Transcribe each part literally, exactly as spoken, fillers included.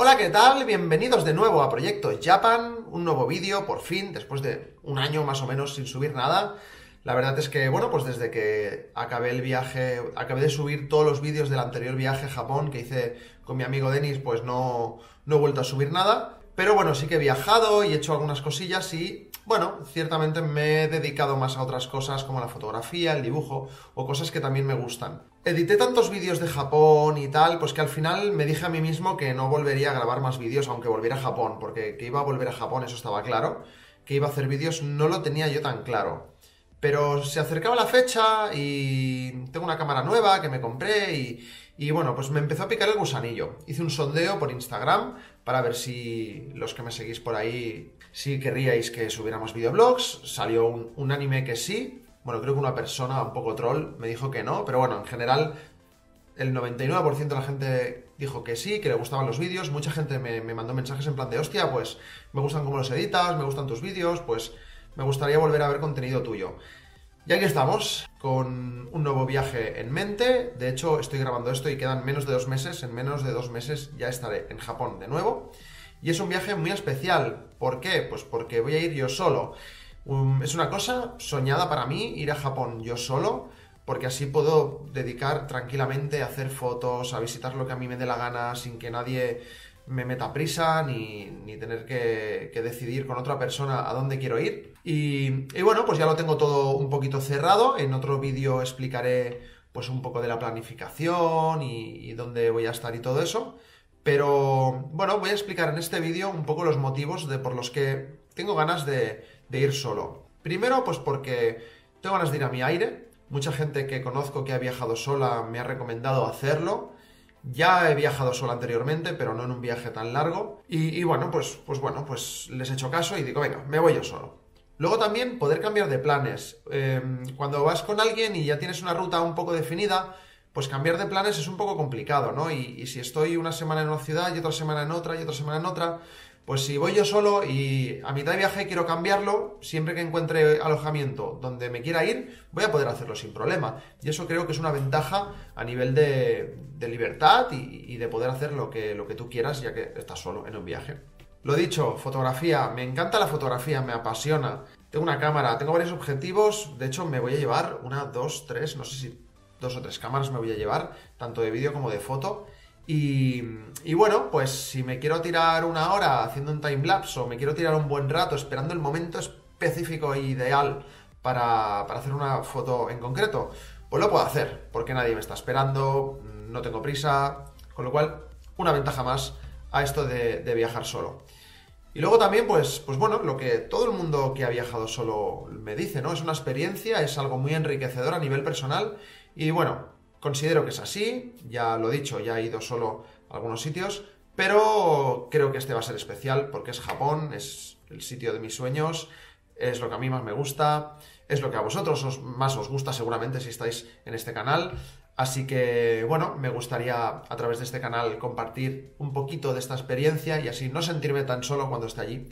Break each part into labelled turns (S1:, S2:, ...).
S1: Hola, ¿qué tal? Bienvenidos de nuevo a Proyecto Japan, un nuevo vídeo, por fin, después de un año más o menos sin subir nada. La verdad es que, bueno, pues desde que acabé el viaje, acabé de subir todos los vídeos del anterior viaje a Japón que hice con mi amigo Denis, pues no, no he vuelto a subir nada. Pero bueno, sí que he viajado y he hecho algunas cosillas y, bueno, ciertamente me he dedicado más a otras cosas como la fotografía, el dibujo o cosas que también me gustan. Edité tantos vídeos de Japón y tal, pues que al final me dije a mí mismo que no volvería a grabar más vídeos aunque volviera a Japón, porque que iba a volver a Japón, eso estaba claro. Que iba a hacer vídeos no lo tenía yo tan claro. Pero se acercaba la fecha y tengo una cámara nueva que me compré y, y bueno, pues me empezó a picar el gusanillo. Hice un sondeo por Instagram para ver si los que me seguís por ahí, si querríais que subiéramos videoblogs. Salió un, un anime que sí. Bueno, creo que una persona un poco troll me dijo que no, pero bueno, en general el noventa y nueve por ciento de la gente dijo que sí, que le gustaban los vídeos. Mucha gente me, me mandó mensajes en plan de, hostia, pues me gustan cómo los editas, me gustan tus vídeos, pues me gustaría volver a ver contenido tuyo. Y aquí estamos, con un nuevo viaje en mente. De hecho, estoy grabando esto y quedan menos de dos meses. En menos de dos meses ya estaré en Japón de nuevo. Y es un viaje muy especial. ¿Por qué? Pues porque voy a ir yo solo. Um, es una cosa soñada para mí, ir a Japón yo solo, porque así puedo dedicar tranquilamente a hacer fotos, a visitar lo que a mí me dé la gana, sin que nadie me meta prisa, ni, ni tener que, que decidir con otra persona a dónde quiero ir. Y, y bueno, pues ya lo tengo todo un poquito cerrado. En otro vídeo explicaré pues un poco de la planificación y, y dónde voy a estar y todo eso. Pero bueno, voy a explicar en este vídeo un poco los motivos de por los que tengo ganas de, de ir solo. Primero, pues porque tengo ganas de ir a mi aire. Mucha gente que conozco que ha viajado sola me ha recomendado hacerlo. Ya he viajado sola anteriormente, pero no en un viaje tan largo. Y, y bueno, pues, pues bueno, pues les he hecho caso y digo, venga, me voy yo solo. Luego también poder cambiar de planes. Eh, cuando vas con alguien y ya tienes una ruta un poco definida, pues cambiar de planes es un poco complicado, ¿no? Y, y si estoy una semana en una ciudad y otra semana en otra y otra semana en otra, pues si voy yo solo y a mitad de viaje quiero cambiarlo, siempre que encuentre alojamiento donde me quiera ir, voy a poder hacerlo sin problema. Y eso creo que es una ventaja a nivel de, de libertad y, y de poder hacer lo que, lo que tú quieras ya que estás solo en un viaje. Lo dicho, fotografía. Me encanta la fotografía, me apasiona. Tengo una cámara, tengo varios objetivos. De hecho, me voy a llevar una, dos, tres, no sé si dos o tres cámaras me voy a llevar, tanto de vídeo como de foto. Y, y bueno, pues si me quiero tirar una hora haciendo un timelapse o me quiero tirar un buen rato esperando el momento específico e ideal para, para hacer una foto en concreto, pues lo puedo hacer, porque nadie me está esperando, no tengo prisa, con lo cual una ventaja más a esto de, de viajar solo. Y luego también, pues, pues bueno, lo que todo el mundo que ha viajado solo me dice, ¿no? Es una experiencia, es algo muy enriquecedor a nivel personal y bueno, considero que es así, ya lo he dicho, ya he ido solo a algunos sitios, pero creo que este va a ser especial porque es Japón, es el sitio de mis sueños, es lo que a mí más me gusta, es lo que a vosotros os, más os gusta seguramente si estáis en este canal. Así que, bueno, me gustaría a través de este canal compartir un poquito de esta experiencia y así no sentirme tan solo cuando esté allí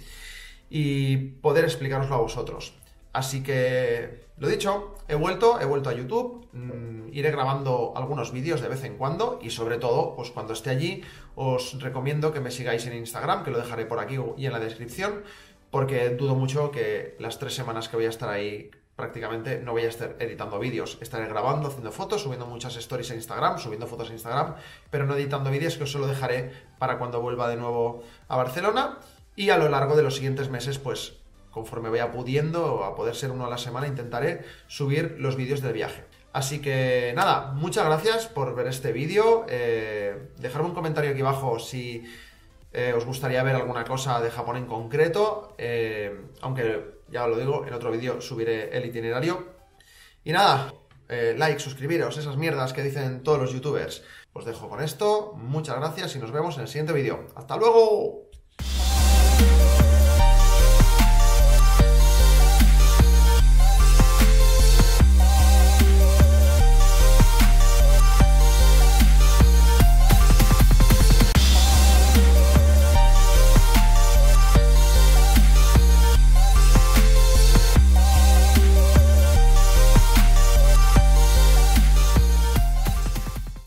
S1: y poder explicaroslo a vosotros. Así que, lo dicho, he vuelto, he vuelto a YouTube, mmm, iré grabando algunos vídeos de vez en cuando y sobre todo, pues cuando esté allí os recomiendo que me sigáis en Instagram, que lo dejaré por aquí y en la descripción, porque dudo mucho que las tres semanas que voy a estar ahí prácticamente no voy a estar editando vídeos, estaré grabando, haciendo fotos, subiendo muchas stories a Instagram, subiendo fotos a Instagram, pero no editando vídeos, que os lo dejaré para cuando vuelva de nuevo a Barcelona y a lo largo de los siguientes meses, pues conforme vaya pudiendo, a poder ser uno a la semana, intentaré subir los vídeos del viaje. Así que nada, muchas gracias por ver este vídeo, eh, dejadme un comentario aquí abajo si eh, os gustaría ver alguna cosa de Japón en concreto, eh, aunque ya lo digo, en otro vídeo subiré el itinerario. Y nada, eh, like, suscribiros, esas mierdas que dicen todos los youtubers. Os dejo con esto, muchas gracias y nos vemos en el siguiente vídeo. ¡Hasta luego!